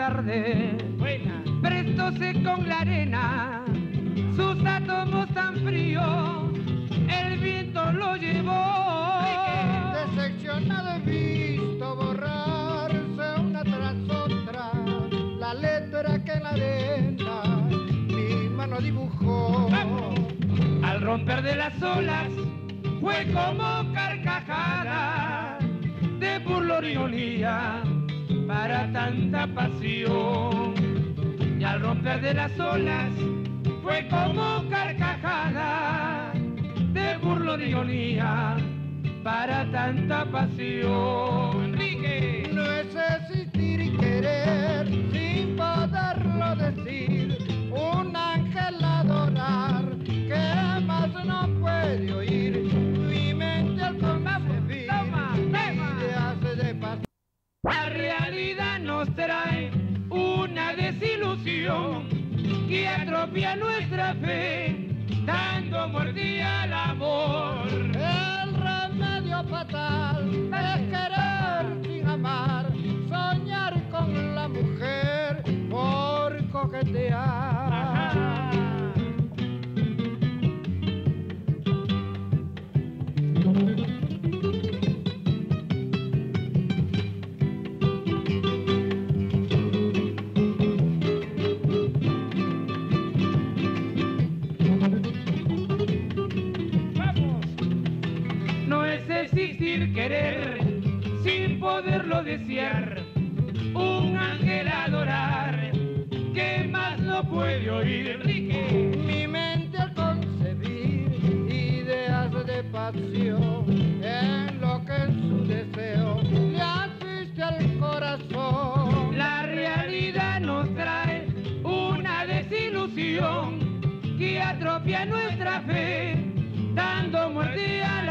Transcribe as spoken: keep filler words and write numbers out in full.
tarde, Buena. prestóse con la arena, sus átomos tan fríos, el viento lo llevó. Decepcionado he visto borrarse una tras otra la letra que en la arena mi mano dibujó. Al romper de las olas fue como carcajada de burla y ironía para tanta pasión. Y al romper de las olas fue como carcajada de burla y ironía para tanta pasión. Enrique, No es existir y querer sin poderlo decir, un ángel adorar que más no puede oír, mi mente al concebir ideas de paz. la realidad nos trae una desilusión que atropia nuestra fe, dando muerte al amor. El remedio fatal es querer sin amar, soñar con la mujer por coquetear. No es existir querer sin poderlo desear, un ángel adorar que más no puede oír. Enrique, Mi mente al concebir ideas de pasión, en lo que en su deseo le asiste al corazón. la realidad nos trae una desilusión que atropia nuestra fe, dando muerte al